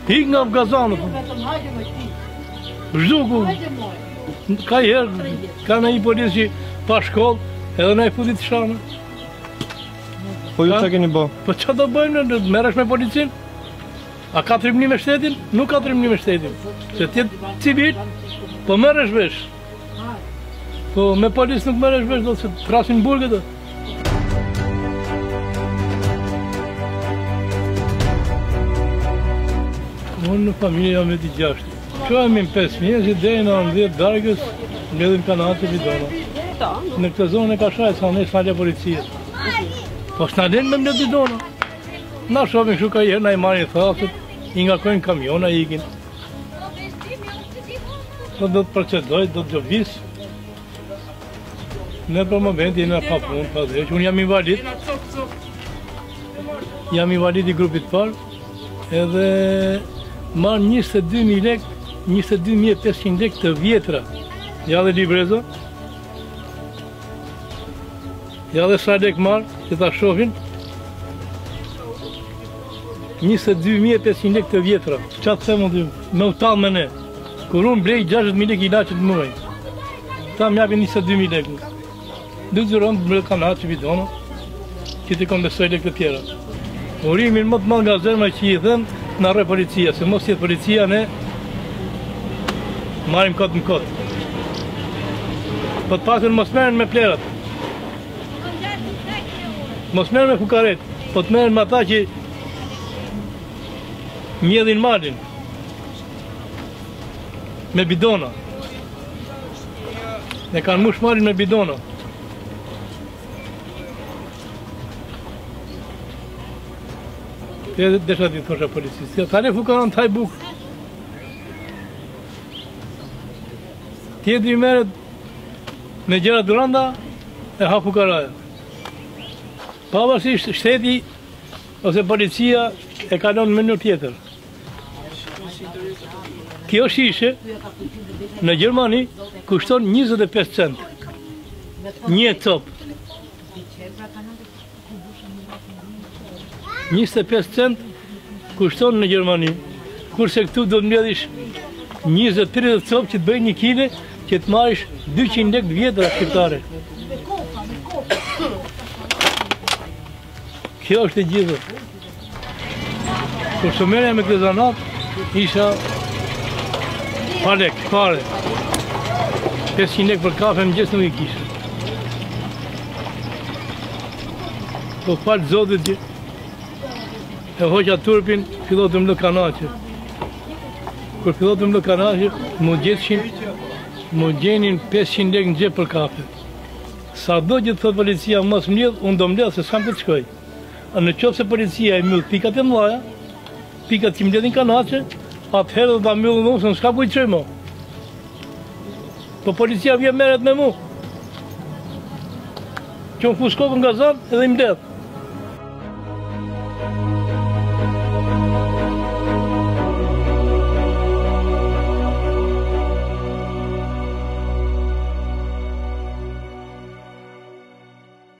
Hik nga Afgazanët. Zhduku. Ka herë, ka në një policë që pa shkollë, edhe në e futit shanë. Po ju që keni bo? Po që do bëjmë, meresh me policinë? A ka trimni me shtetin? Nuk ka trimni me shtetin. Se tjetë civil, po meresh vesh. Po me policë nuk meresh vesh, do të se të krasin burgë dhe. Unë në familje jam veti 6. Që jemi në 5 fëmijë, që dhejnë në 10 dargës, mbledhim kanatë e bidona. Në këtë zonë e ka shajtë, sa ne s'nalja policia. Po s'nalen me mbledh bidona. Na shofin shu ka jerë, na i marrin thasët, i nga kojnë kamiona i ikin. Do të procedoj, do të gjobis. Ne për moment jena pa punë, pa dreq. Unë jam invalid. Jam invalid i grupit parë, edhe marë 22.000 lek, 22.500 lek të vjetra. Ja dhe librezo. Ja dhe sa lek marë, që ta shofin. 22.500 lek të vjetra. Qa të themë të me u talë me ne. Kur unë blej 60.000 lek i laqët muaj. Ta më japin 22.000 lek. Dë zëron të mërë kanatë që bidona, që të kom besoj lek të tjera. Urimin më të malë nga zërma që i dhenë, në arre policia, se mos jetë policia ne marim kotë në kotë. Po të pasën mos meren me plerat. Mos meren me fukaret, po të meren me ata që mjedhin malin. Me bidona. Ne kanë mush malin me bidona. Desha ti thosha policistë, ta ne fukaron taj bukë. Tjetëri meret me gjera duranda e ha fukaraja. Pavarësisht shteti ose policia e kalon në mënyrë tjetër. Kjo shishe në Gjermani kushton 25 cent. Një copë. 25 cent kushton në Gjermani, kurse këtu do të mbledhish 20-30 copë që të bëjnë 1 kile, që të marrish 200 lek vjetra shqiptare. Kjo është e gjithë. Kur së merja me këtë zanat, isha pa lek, fare. 500 lek për kafe më gjesë nuk i kisha. Po falë zotit që e hoqa turpin, fillot të më lë kanaqe. Kur fillot të më lë kanaqe, mu gjenin 500 lek në gjep për kafe. Sa do gjithë thot policia mos mbledh, unë do mbledh se s'kam këtë shkoj. Në qofë se policia e mbyll pikat e mlaja, pikat që mbledhin kanaqe, atëherë do ta mbyllë mu, se në s'ka kujtë qoj mo. Po policia vje meret me mu. Që më fuskopën nga zanë edhe i mbledh.